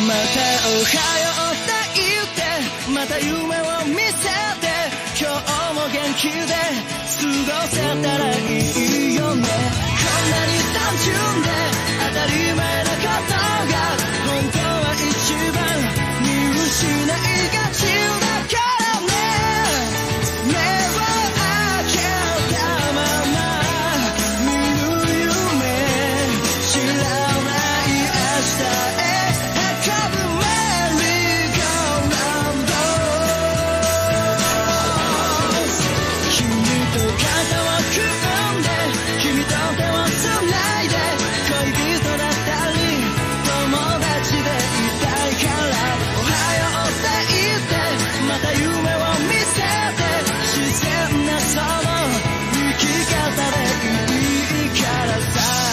またおはようって言ってまた夢を見せて今日も元気で過ごせたらいいよね。こんなに単純で当たり前なことが本当は一番見失いがちだからね。目を開けたまま見る夢知らない明日へ運ぶメリーゴーラウンド。君と肩を組んで君と手をつないで恋人だったり友達でいたいからおはようって言ってまた夢を見せて自然なその生き方でいいからさ。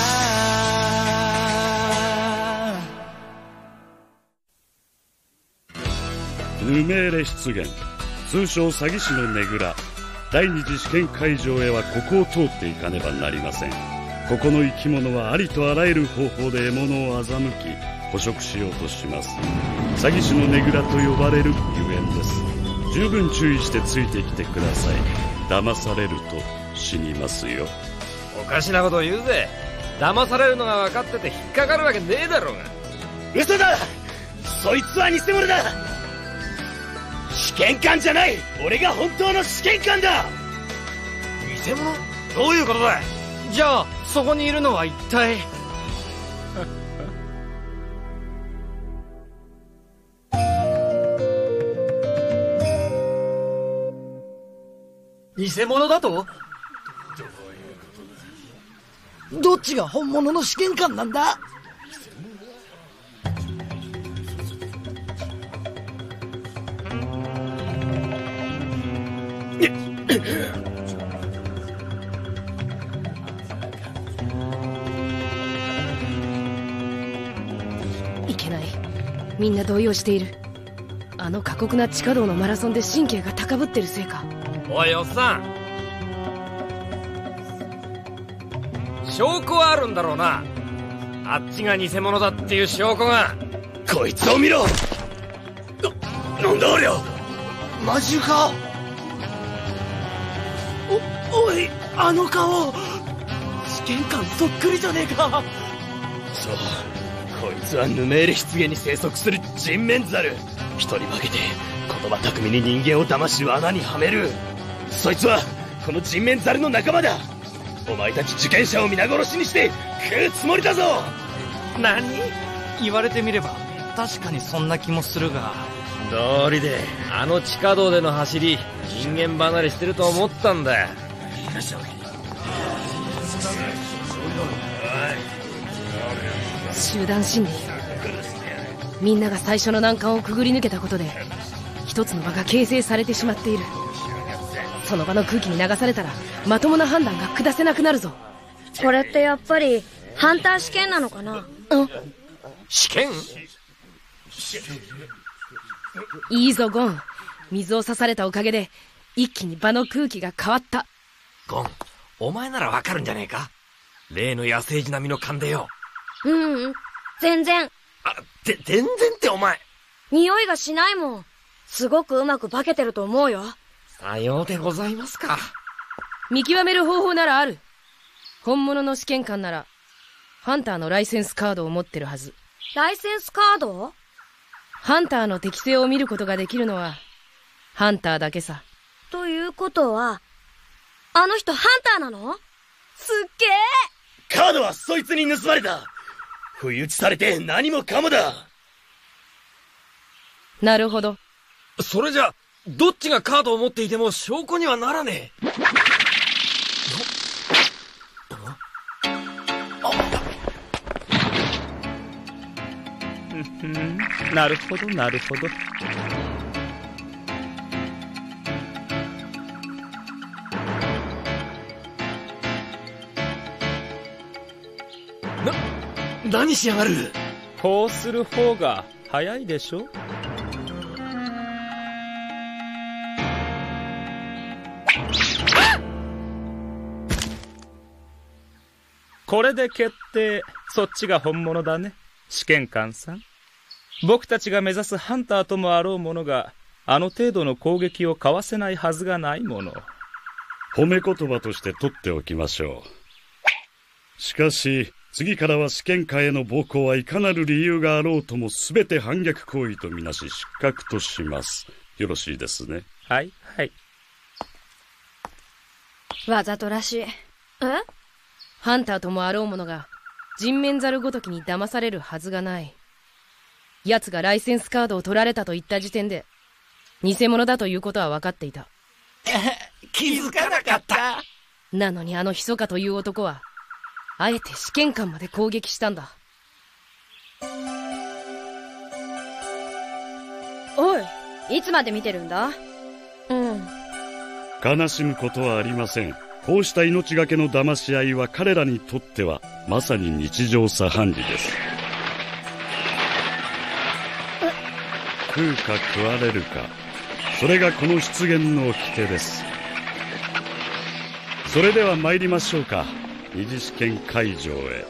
無命令出現、通称詐欺師のねぐら。第二次試験会場へはここを通っていかねばなりません。ここの生き物はありとあらゆる方法で獲物を欺き捕食しようとします。詐欺師のねぐらと呼ばれるゆえんです。十分注意してついてきてください。騙されると死にますよ。 おかしなこと言うぜ。騙されるのが分かってて引っかかるわけねえだろうが。 嘘だ、そいつは偽物だ。試験官じゃない、俺が本当の試験官だ。 偽物？どういうことだ。じゃあそこにいるのは一体。 偽物だと？どっちが本物の試験官なんだ？ いけない。みんな動揺している。あの過酷な地下道のマラソンで神経が高ぶってるせいか。 おいおっさん、証拠はあるんだろうな。あっちが偽物だっていう証拠が。 こいつを見ろ。なんだありゃ。 マジか。おい、あの顔試験官そっくりじゃねえか。 そう、こいつはヌメール湿原に生息する人面ザル。一人化けて言葉巧みに人間を騙し罠にはめる。そいつはこの人面ザルの仲間だ。お前たち受験者を皆殺しにして食うつもりだぞ。 何？言われてみれば確かにそんな気もするが。 道理であの地下道での走り人間離れしてると思ったんだ。 集団心理。みんなが最初の難関をくぐり抜けたことで一つの場が形成されてしまっている。その場の空気に流されたらまともな判断が下せなくなるぞ。 これってやっぱりハンター試験なのかな？ 試験？ いいぞゴン。水を刺されたおかげで一気に場の空気が変わった。 ゴン、お前ならわかるんじゃねえか。例の野生児並みの勘でよ。 全然。 全然ってお前。 匂いがしないもん。すごくうまく化けてると思うよ。 さようでございますか。 見極める方法ならある。本物の試験官ならハンターのライセンスカードを持ってるはず。 ライセンスカード？ ハンターの適性を見ることができるのはハンターだけさ。 ということはあの人ハンターなの？すっげえ。 カードはそいつに盗まれた。不意打ちされて何もかもだ。 なるほど。 それじゃどっちがカードを持っていても証拠にはならねえ。 なるほどなるほど。 何しやがる。 こうする方が早いでしょ。これで決定。そっちが本物だね、試験官さん。 僕たちが目指すハンターともあろう者が、あの程度の攻撃をかわせないはずがないもの。 褒め言葉として取っておきましょう。しかし、次からは試験官への暴行はいかなる理由があろうとも全て反逆行為とみなし失格とします。よろしいですね。 はいはい。 わざとらしい。 え？ ハンターともあろう者が人面猿ごときに騙されるはずがない。奴がライセンスカードを取られたと言った時点で偽物だということは分かっていた。 気づかなかった。 なのにあの密かという男はあえて試験官まで攻撃したんだ。 おい、いつまで見てるんだ？ 悲しむことはありません。こうした命がけの騙し合いは彼らにとってはまさに日常茶飯事です。食うか食われるか、それがこの出現の掟です。それでは参りましょうか。二次試験会場へ。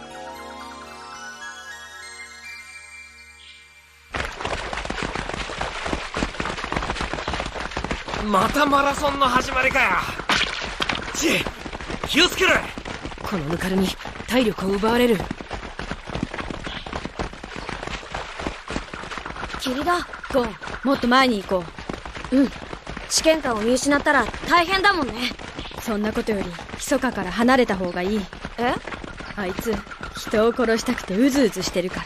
またマラソンの始まりかよ。気をつけろ。 このぬかるみ体力を奪われる。 霧だ。ゴン、もっと前に行こう。試験官を見失ったら大変だもんね。 そんなことより密かから離れた方がいい。 え？ あいつ人を殺したくてうずうずしてるから。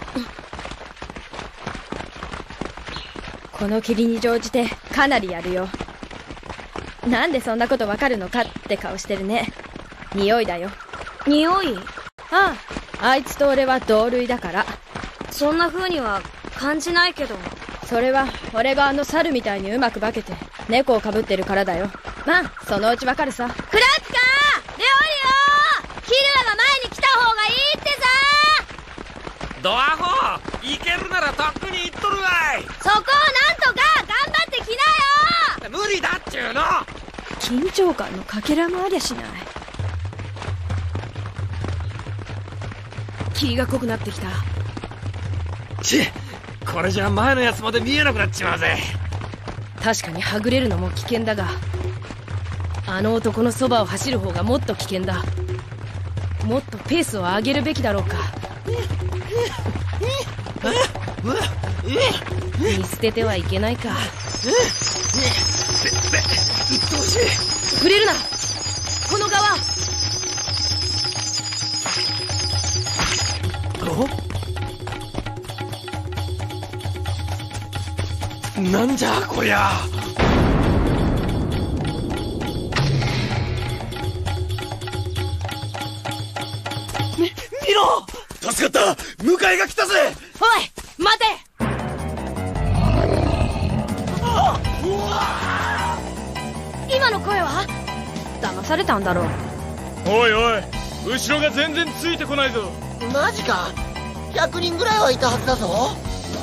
この霧に乗じてかなりやるよ。なんでそんなことわかるのかって顔してるね。匂いだよ。 匂い？ ああ、あいつと俺は同類だから。 そんな風には感じないけど。 それは俺があの猿みたいにうまく化けて猫をかぶってるからだよ。まあそのうちわかるさ。 クラピカー、レオリオ、キルアが前に来た方がいいってさ。 ドアホー、行けるならとっくに行っとるわい。 そこをなんとか頑張ってきなよ。 無理だっちゅうの。 緊張感のかけらもありゃしない。 霧が濃くなってきた。 これじゃ前のやつまで見えなくなっちまうぜ。 確かにはぐれるのも危険だが、あの男のそばを走る方がもっと危険だ。もっとペースを上げるべきだろうか。見捨ててはいけないか。触れるな、この側。 なんじゃこりゃ。 見ろ。助かった。迎えが来たぜ。 おい待て。 今の声は？ 騙されたんだろう。 おいおい、後ろが全然ついてこないぞ。 マジか。100人ぐらいはいたはずだぞ。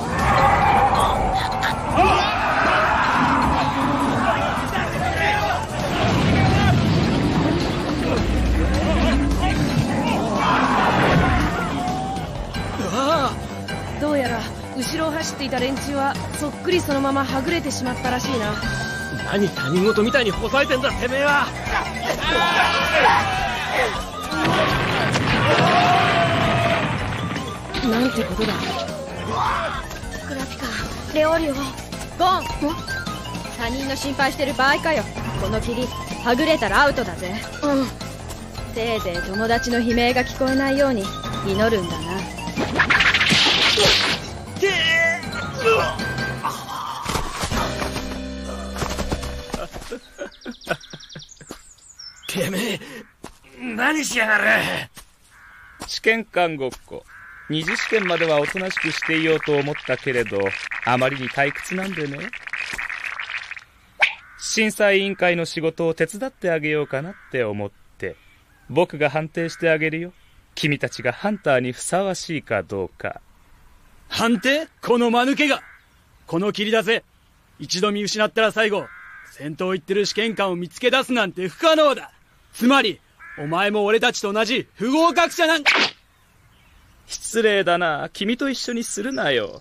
どうやら後ろを走っていた連中はそっくりそのままはぐれてしまったらしいな。 何他人事みたいにほさえてんだてめえは。 なんてことだ。 クラピカ、レオリオ。 ゴン、他人の心配してる場合かよ。この霧はぐれたらアウトだぜ。せいぜい友達の悲鳴が聞こえないように祈るんだな。 てめえ何しやがる。 試験官ごっこ。二次試験まではおとなしくしていようと思ったけれど、あまりに退屈なんでね。審査委員会の仕事を手伝ってあげようかなって思って、僕が判定してあげるよ。君たちがハンターにふさわしいかどうか。 判定？この間抜けが。この霧だぜ。一度見失ったら最後、先頭行ってる試験官を見つけ出すなんて不可能だ。つまり、お前も俺たちと同じ不合格者なんだ。 失礼だな。君と一緒にするなよ。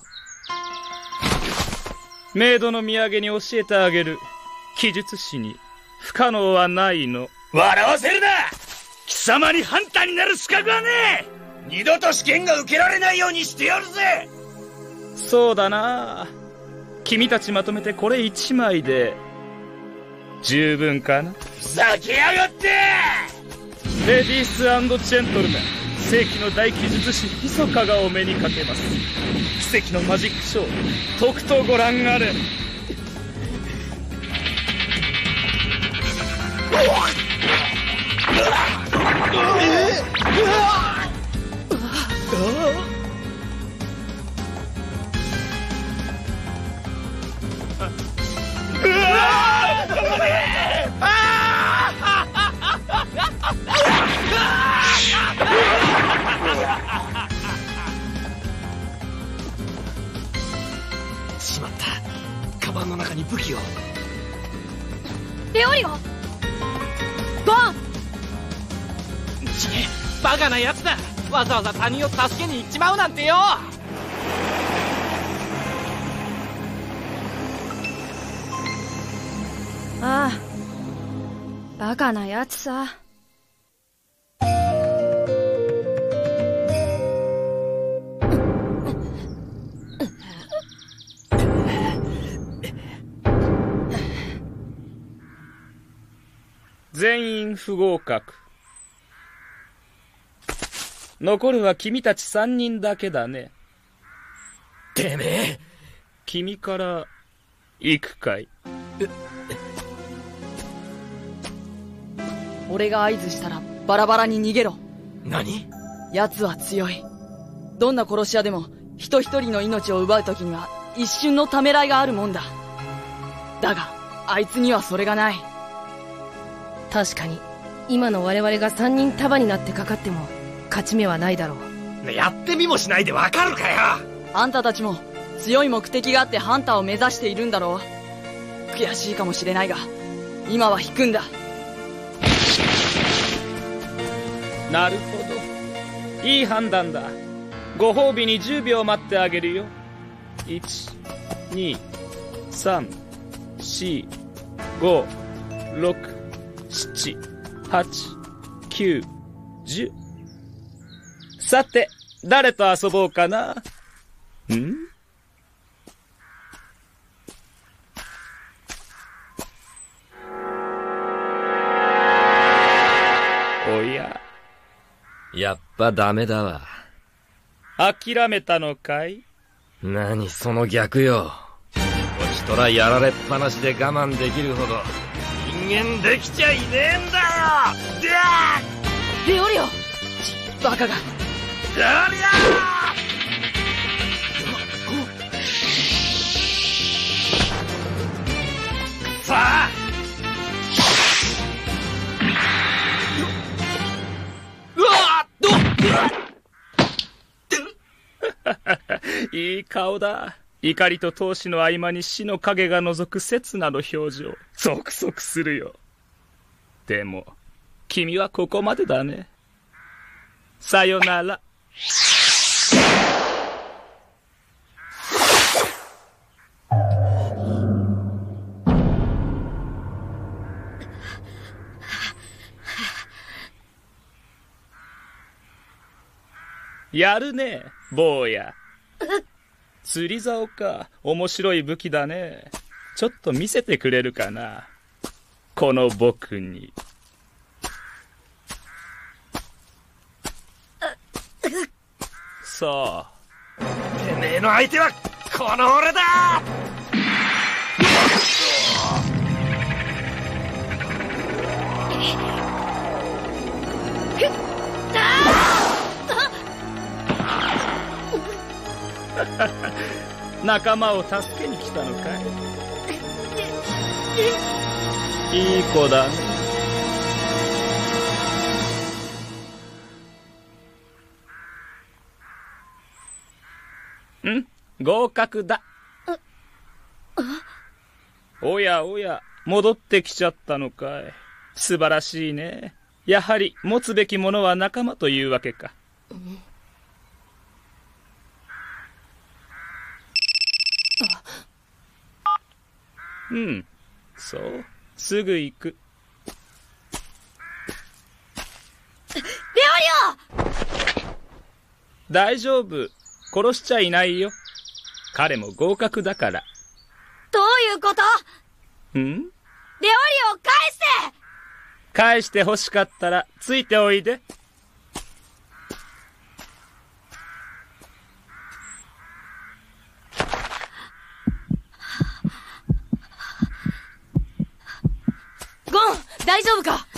メイドの土産に教えてあげる。奇術師に不可能はないの。 笑わせるな。 貴様にハンターになる資格はねえ。 二度と試験が受けられないようにしてやるぜ。 そうだな。君たちまとめてこれ1枚で十分かな。 ふざけやがって。 レディース&ジェントルメン、世紀の大奇術師ヒソカがお目にかけます。奇跡のマジックショー、とくとご覧あれ。 しまった。カバンの中に武器を。 レオリオ、ゴン。 ちげ、バカなやつだ。わざわざ他人を助けに行っちまうなんてよ。 ああ、バカなやつさ。 全員不合格。残るは君たち3人だけだね。 てめえ、 君から行くかい？ 俺が合図したらバラバラに逃げろ。 何？ 奴は強い。どんな殺し屋でも人一人の命を奪う時には一瞬のためらいがあるもんだ。だがあいつにはそれがない。 確かに今の我々が3人束になってかかっても勝ち目はないだろう。 やってみもしないでわかるかよ。 あんたたちも強い目的があってハンターを目指しているんだろう。悔しいかもしれないが今は引くんだ。 なるほど、いい判断だ。ご褒美に10秒待ってあげるよ。1、2、3、4、5、6、7、8、9、10。さて、誰と遊ぼうかな。おや、 やっぱダメだわ。 諦めたのかい？ 何その逆よ。こちとらやられっぱなしで我慢できるほど人間できちゃいねえんだよ。 レオリオ、バカが。 レオリオさあいい顔だ。怒りと闘志の合間に死の影が覗く刹那の表情。ゾクゾクするよ。でも君はここまでだね。さよなら。やるね、坊や。釣り竿か。面白い武器だね。ちょっと見せてくれるかな。この僕に。さあ。 てめえの相手はこの俺だ。 仲間を助けに来たのかい？いい子だね。合格だ。おやおや、戻ってきちゃったのかい。素晴らしいね。やはり持つべきものは仲間というわけか。 うん、そう、すぐ行く。 レオリオ！ 大丈夫、殺しちゃいないよ。彼も合格だから。 どういうこと？ ん？ レオリオ返して！ 返して欲しかったらついておいで。 ゴン、大丈夫か？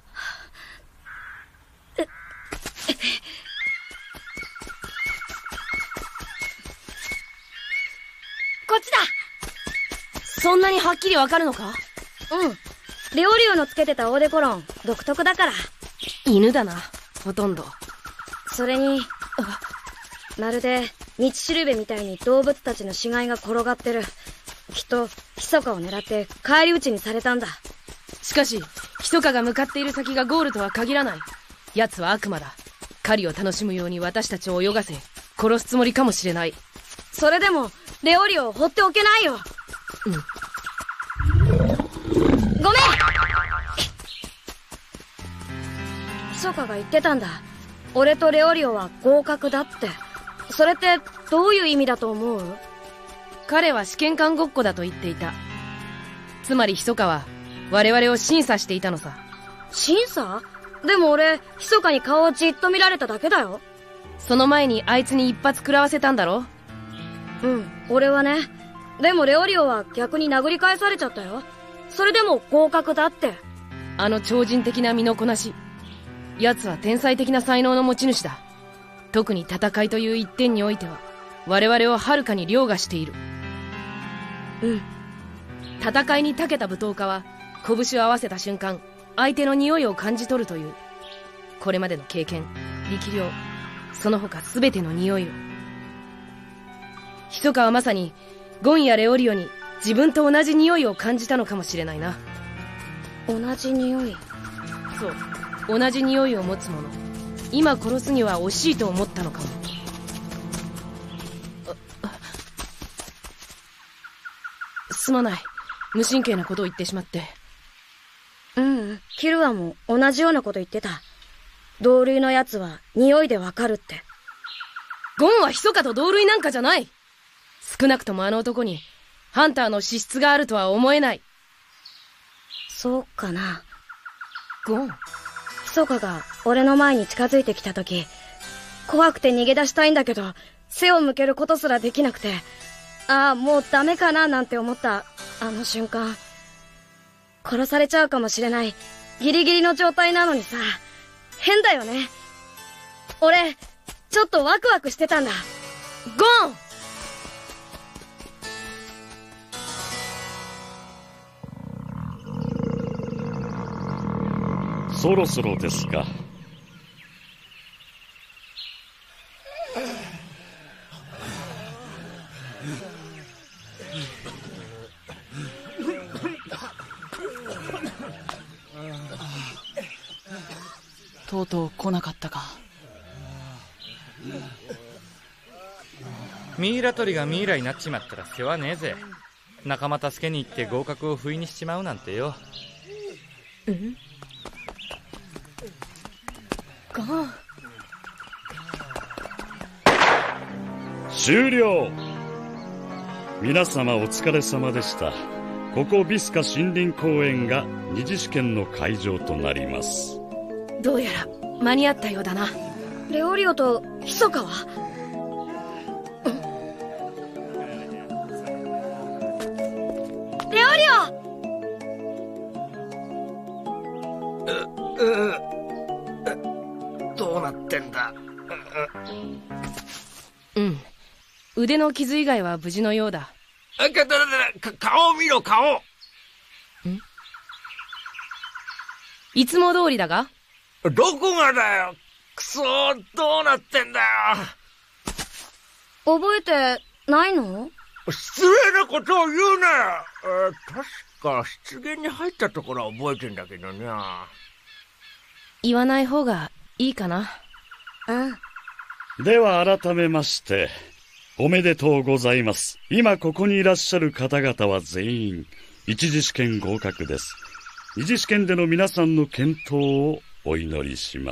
こっちだ！ そんなにはっきりわかるのか？ うん。レオリオのつけてたオーデコロン、独特だから。 犬だな、ほとんど。 それに、まるで、道しるべみたいに動物たちの死骸が転がってる。きっと、密かを狙って返り討ちにされたんだ。 しかし、密かが向かっている先がゴールとは限らない。奴は悪魔だ。狩りを楽しむように私たちを泳がせ、殺すつもりかもしれない。 それでも、レオリオを放っておけないよ。 うん。 ごめん！密かが言ってたんだ。俺とレオリオは合格だって。それってどういう意味だと思う？ 彼は試験官ごっこだと言っていた。つまり密かは我々を審査していたのさ。 審査？でも俺、密かに顔をじっと見られただけだよ。 その前にあいつに一発食らわせたんだろ？ うん、俺はね。でもレオリオは逆に殴り返されちゃったよ。それでも合格だって。 あの超人的な身のこなし。奴は天才的な才能の持ち主だ。特に戦いという一点においては我々をはるかに凌駕している。 うん。 戦いに長けた武闘家は拳を合わせた瞬間相手の匂いを感じ取るという。これまでの経験、力量、その他全ての匂いを。密かはまさにゴンやレオリオに自分と同じ匂いを感じたのかもしれないな。 同じ匂い？ そう、同じ匂いを持つ者。今殺すには惜しいと思ったのかも。すまない、無神経なことを言ってしまって。 うん、キルアも同じようなこと言ってた。同類のやつは匂いでわかるって。 ゴンは密かと同類なんかじゃない。少なくともあの男にハンターの資質があるとは思えない。 そうかな。 ゴン？ 密かが俺の前に近づいてきた時、怖くて逃げ出したいんだけど、背を向けることすらできなくて、ああ、もうダメかななんて思ったあの瞬間。殺されちゃうかもしれないギリギリの状態なのにさ、変だよね。俺ちょっとワクワクしてたんだ。 ゴン！ そろそろですか。 とうとう来なかったか。 ミイラ取りがミイラになっちまったら世話ねえぜ。仲間助けに行って合格を不意にしちまうなんてよ。 うん？ゴン。 終了。皆様お疲れ様でした。ここビスカ森林公園が二次試験の会場となります。 どうやら間に合ったようだな。 レオリオと密かは？レオリオ！どうなってんだ？ うん。腕の傷以外は無事のようだ。 顔見ろ、顔！ ん？いつも通りだが？ どこがだよ！くそー、どうなってんだよ！ 覚えてないの？ 失礼なことを言うなよ！確か湿原に入ったところは覚えてんだけどな。 言わない方がいいかな。 うん。 では改めまして、おめでとうございます。今ここにいらっしゃる方々は全員、 一次試験合格です。二次試験での皆さんの健闘をお祈りします。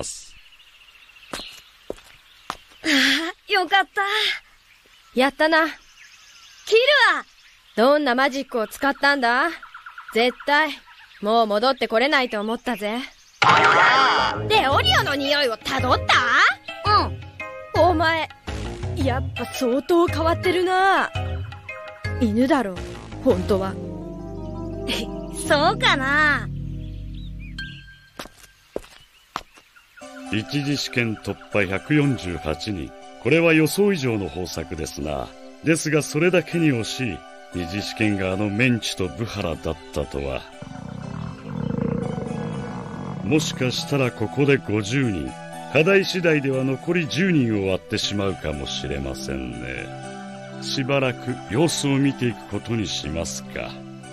よかった。 やったな。 キルア！ どんなマジックを使ったんだ？絶対、もう戻ってこれないと思ったぜ。 レオリオの匂いをたどった？ うん。お前、やっぱ相当変わってるな。犬だろ、本当は。 そうかな。 一次試験突破148人。これは予想以上の豊作ですな。ですがそれだけに惜しい。二次試験がメンチとブハラだったとは。もしかしたらここで50人。課題次第では残り10人を割ってしまうかもしれませんね。しばらく様子を見ていくことにしますか。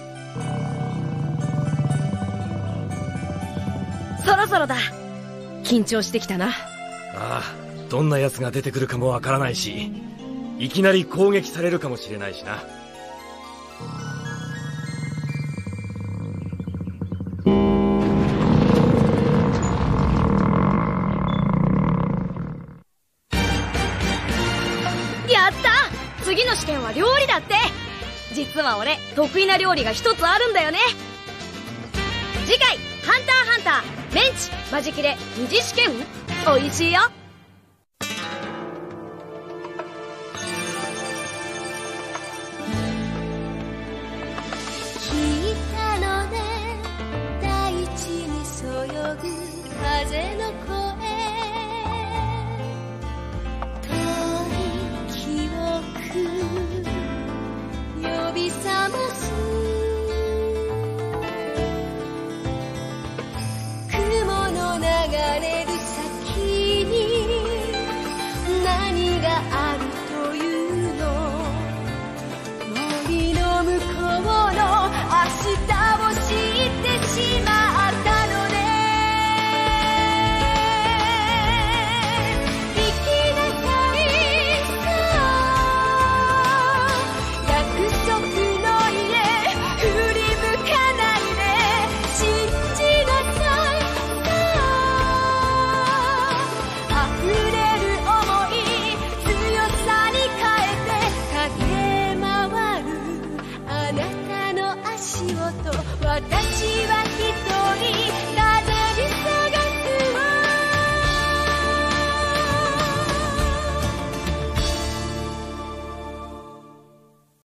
そろそろだ。 緊張してきたな。 ああ、どんな奴が出てくるかもわからないし、いきなり攻撃されるかもしれないしな。 やった！次の試験は料理だって。実は俺得意な料理が一つあるんだよね。次回ハンターハンターメンチマジ切れ二次試験、おいしいよ。 聞いたのね、大地にそよぐ風の